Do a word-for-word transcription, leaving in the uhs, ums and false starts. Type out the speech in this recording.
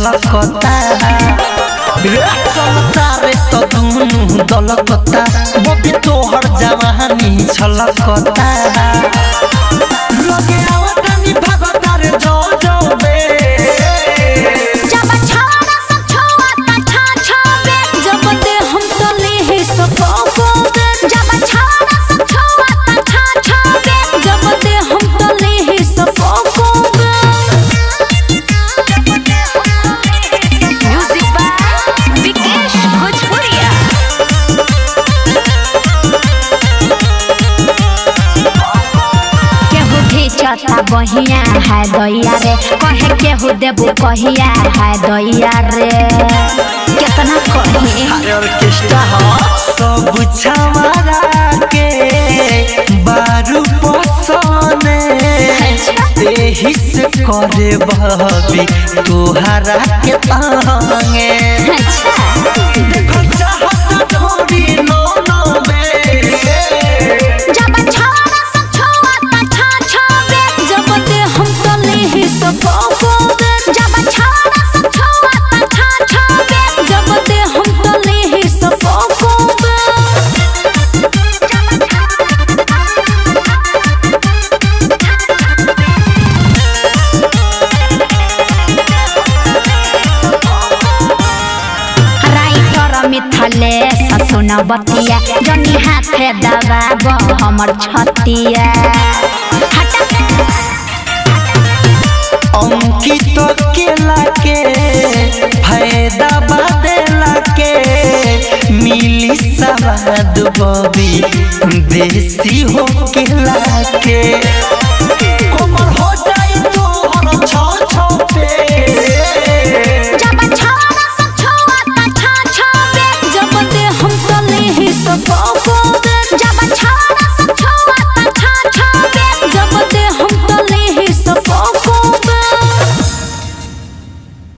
छलकता चलता रे तो दुनु दलकता बबी तोहर जवानी छलकता लगे आवतानी भगता रे जो जो बे जब छाड़ा सब छुआता छा छा बे जब दे हम तले है सफा को बे जब छाड़ा सब छुआता छा छा बे जब दे हम तले है सफा को बे म्यूजिक बाय विकेश भोजपुरिया केहू भी चता बहिया है दैया रे कहे केहू देबू कहिया है दैया रे कितना कहे अरे ऑर्केस्ट्रा सब छवारा के बारू पसने एही से करे बबी तोहरा के तांगे अच्छा चाहत ढोरी नो नो बे जब छाड़ा सब छुआता छा छा बे जब दे हम तले ही सफा को बे जब छाड़ा सब छुआता छा छा बे जब दे हम तले ही सफा को बे राइटर मिथले ससुन बतिया जनी हाथे दबाब हमर छतिया अंकित केला के फायदा बदला के मिली सवाद बबी देसी हो केला के कमर हो जाई तो हर छो छो पे जब छाड़ा सब छुआता छा छा बे जब दे हम तले ही सफा को